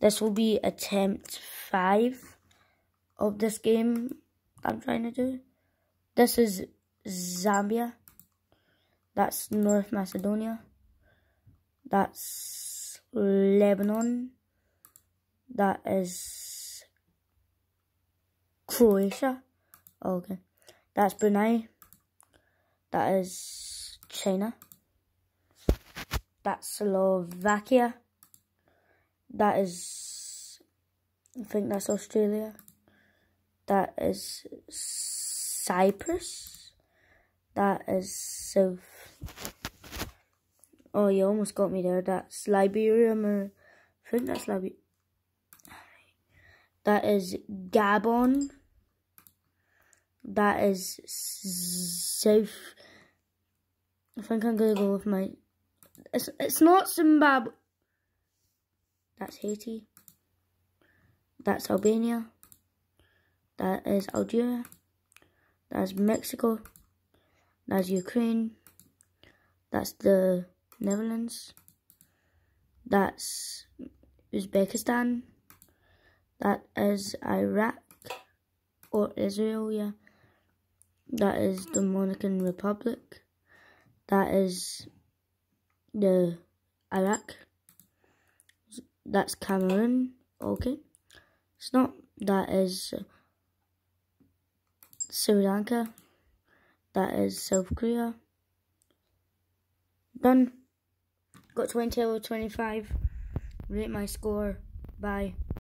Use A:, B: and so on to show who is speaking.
A: This will be attempt 5 of this game I'm trying to do. This is Zambia. That's North Macedonia. That's Lebanon. That is Croatia. Okay. That's Brunei. That is China. That's Slovakia. That is, I think that's Australia. That is Cyprus. That is South. Oh, you almost got me there. That's Liberia. I think that's Liberia. That is Gabon. That is South. I think I'm gonna go with my. It's not Zimbabwe. That's Haiti. That's Albania. That is Algeria. That's Mexico. That's Ukraine. That's the Netherlands. That's Uzbekistan. That is Iraq or Israel, yeah. That is Dominican Republic. That is the Iraq. That's Cameroon. Okay. It's not. That is Sri Lanka. That is South Korea. Done. Got 20 out of 25. Rate my score. Bye.